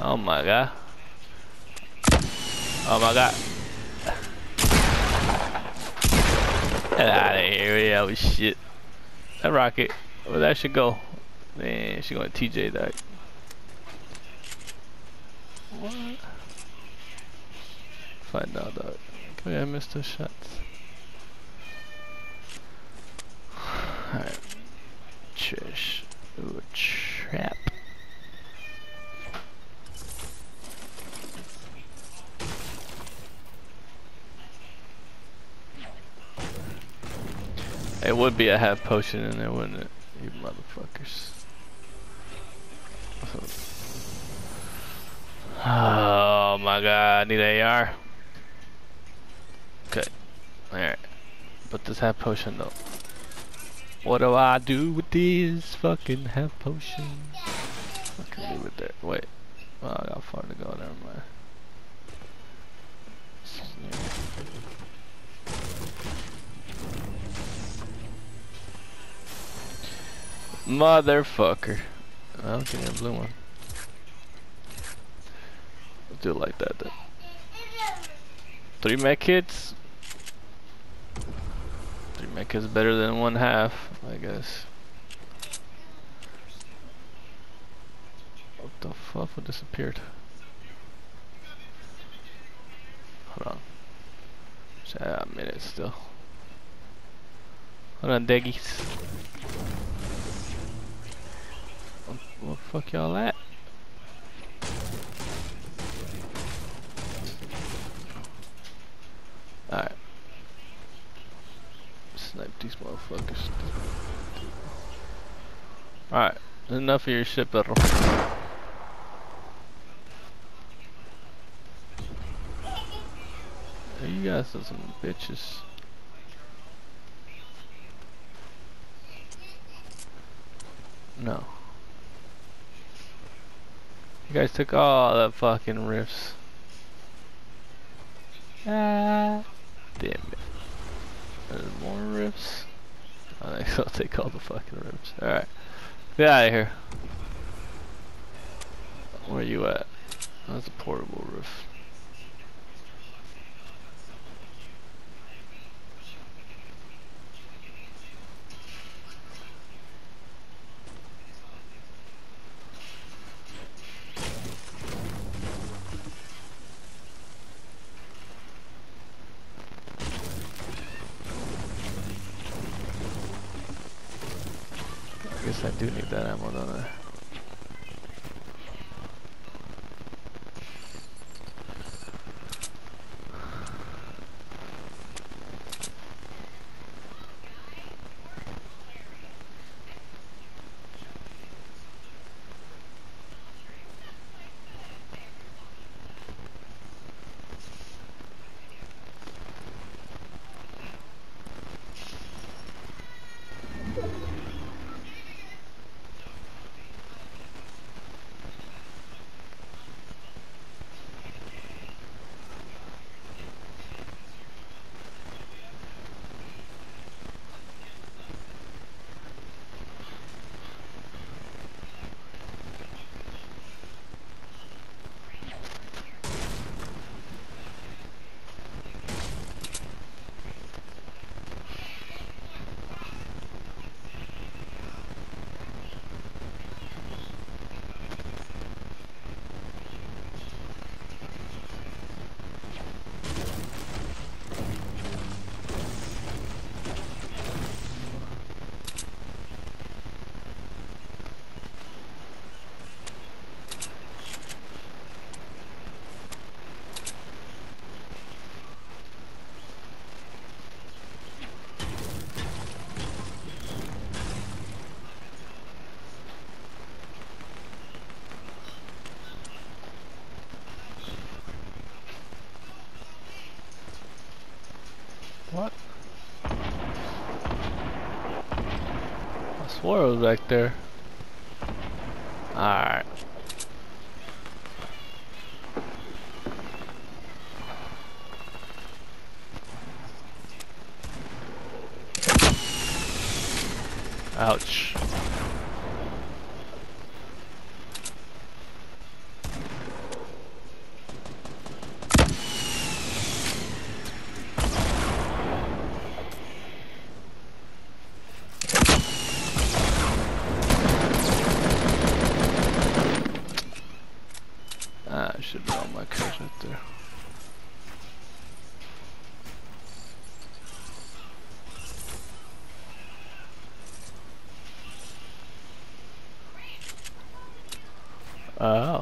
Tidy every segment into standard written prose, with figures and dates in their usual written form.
Oh my god. Oh my god. Get out of here. Yeah, oh shit. That rocket. Where that should go? Man, she going to TJ that. What? Find out, dog. Okay, I missed those shots. Alright. Trish. Ooh, a trap. It would be a half potion in there, wouldn't it? You motherfuckers. Oh my god, I need AR. Okay. Alright. But this half potion though. What do I do with this fucking half potion? I can leave it there. Wait. Oh, I got far to go, never mind. Motherfucker. Well, give me a blue one. Let's do it like that then. 3 mech hits. 3 mech is better than 1/2, I guess. What the fuck? What disappeared? Hold on. A minute still. Hold on, Deggies. Where the fuck y'all at? Alright. Snipe these motherfuckers. Alright. Enough of your shit, perro. You guys are some bitches. No. You guys took all the fucking rifts. Ah, damn it. There's more rifts. I think I'll take all the fucking rifts. Alright. Get out of here. Where you at? That's a portable rift. I guess I do need that ammo, don't I? What? I swore it was back there. Alright. Ouch. should be all my kills right there. Oh.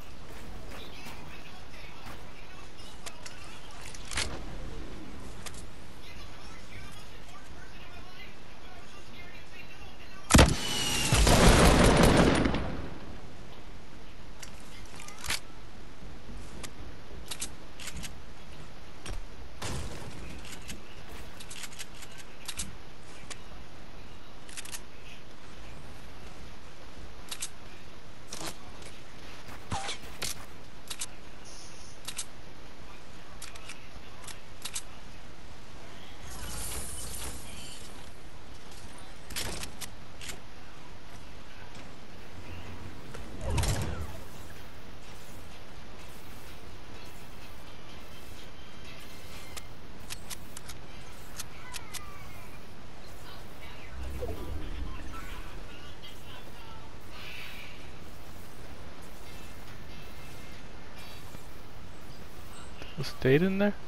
Stayed in there?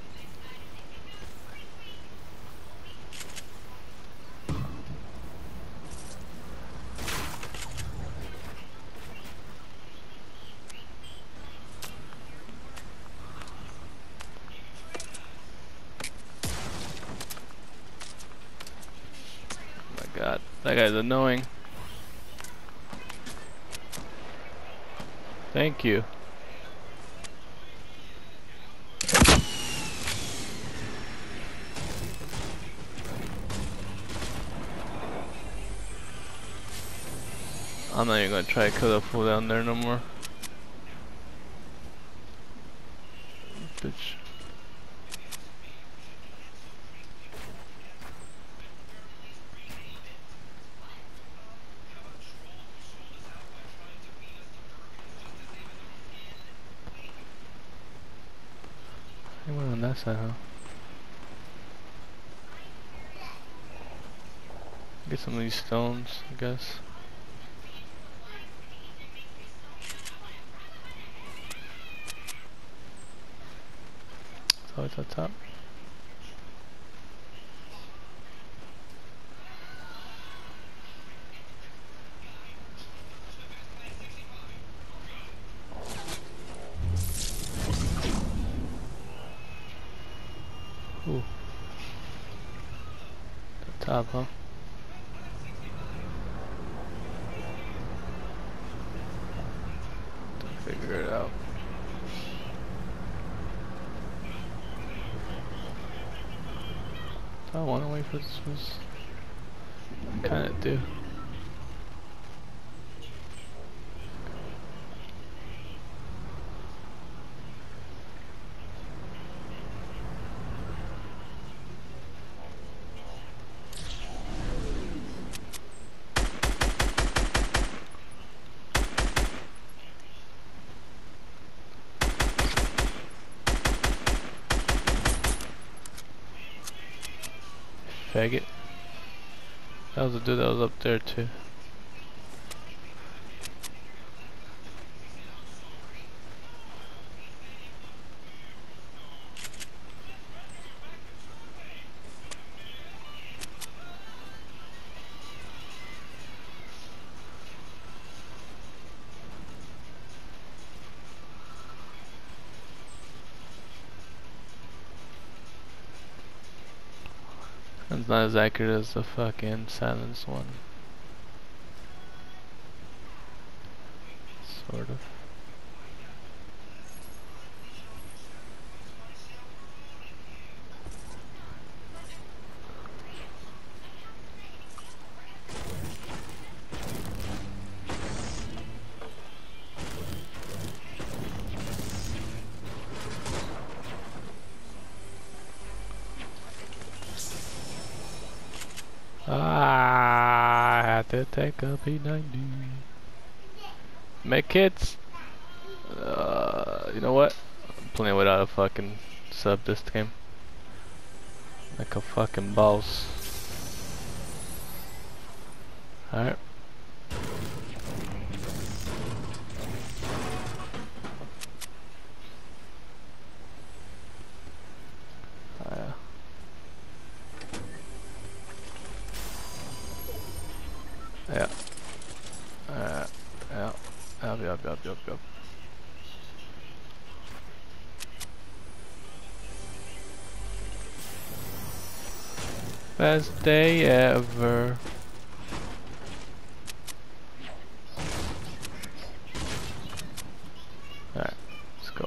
Oh my god, that guy's annoying. Thank you. I'm not even gonna try to kill that fool down there no more. Bitch. Anyone on that side, huh? Get some of these stones, I guess. It's always on top. Ooh. The top, huh? Figure it out. Do I want to wait for this? I kinda do. Faggot. That was a dude that was up there too. It's not as accurate as the fucking silence one. Sort of. I had to take a P90. Make kids. You know what? I'm playing without a fucking sub this game. Like a fucking boss. Alright. Yup. Best day ever. Alright, let's go.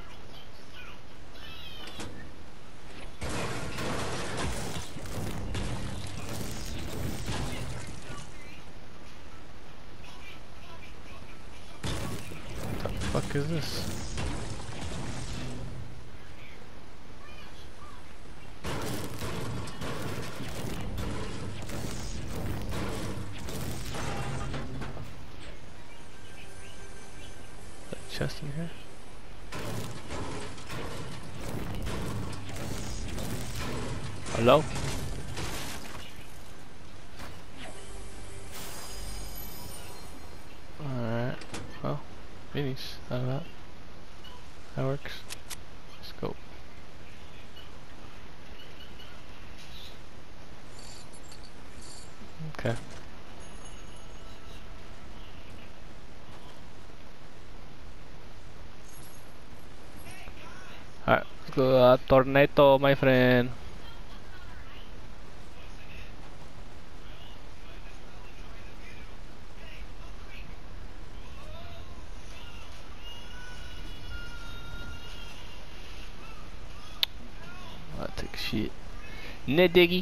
What the fuck is this? Chest in here? Hello? Alright. Well, minis. How about that works? Let's go. Okay. Alright, let's go Tornado, my friend. I'll take shit. Ne diggy.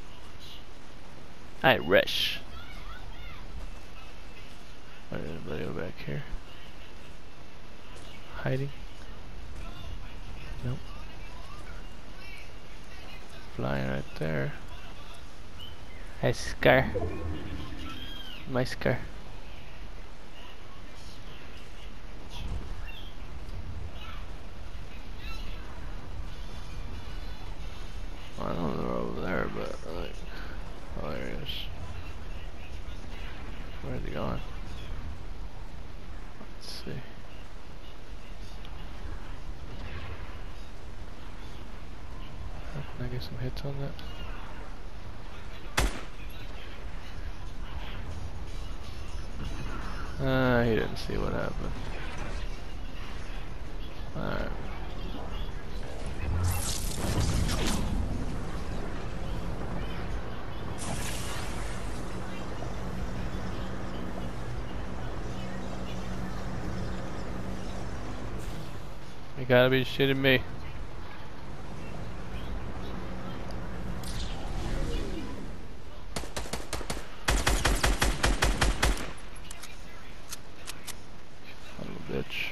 I rush. Where's anybody over back here? Hiding? Nope. Flying right there. Hey, Scar. My Scar. I don't know they're over there, but like, oh, there he is. Where's he going? Let's see. Can I get some hits on that? He didn't see what happened. Alright. You gotta be shitting me. Son of a bitch.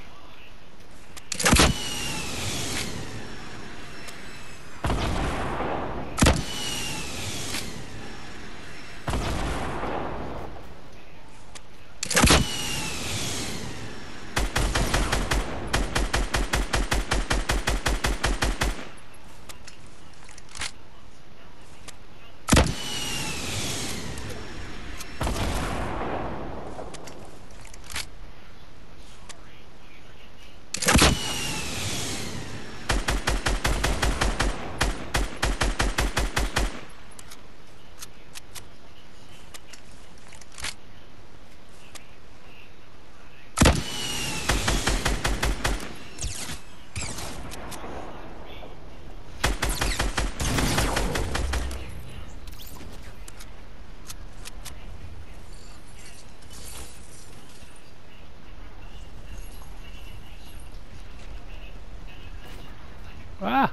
Ah!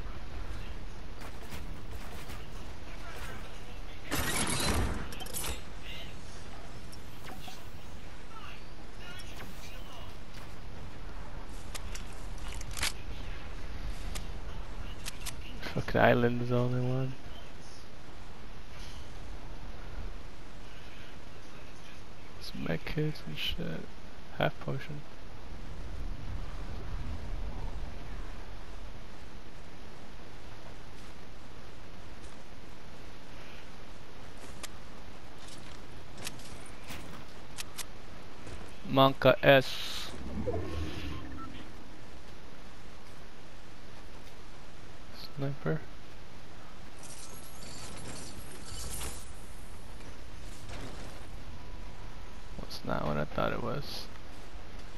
Fucking island is the only one. Some mech kits and shit. Half potion. Monka S. Sniper. What's not what I thought it was.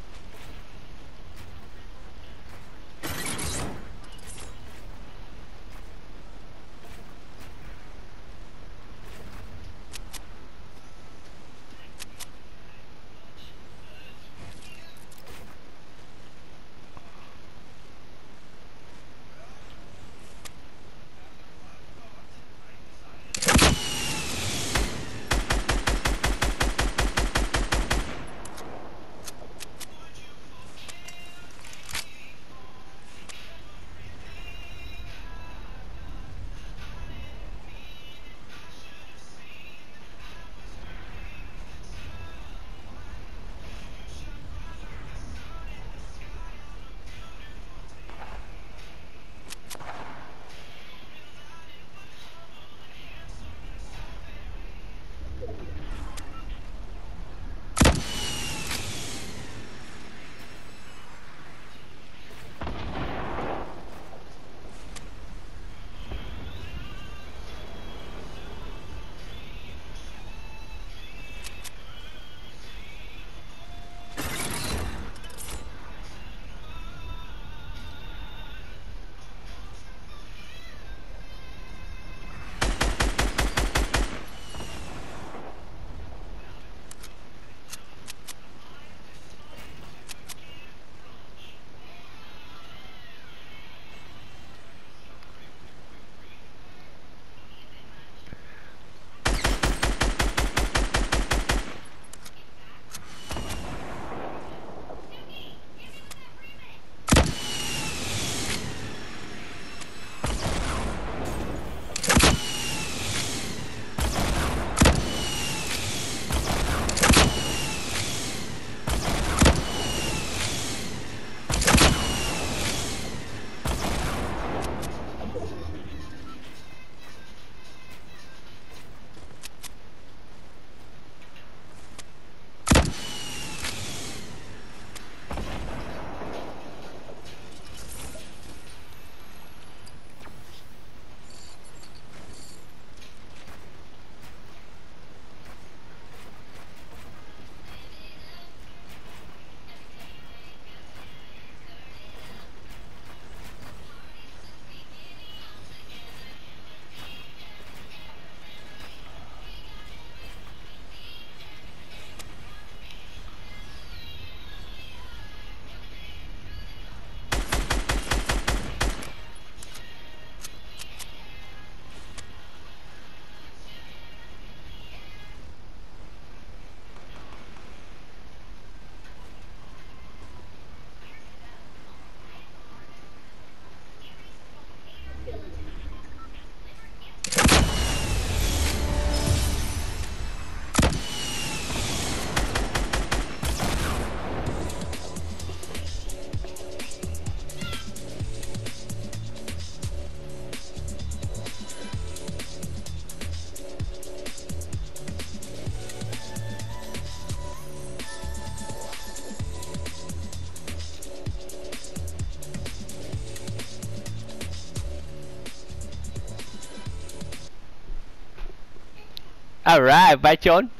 Alright, bye John.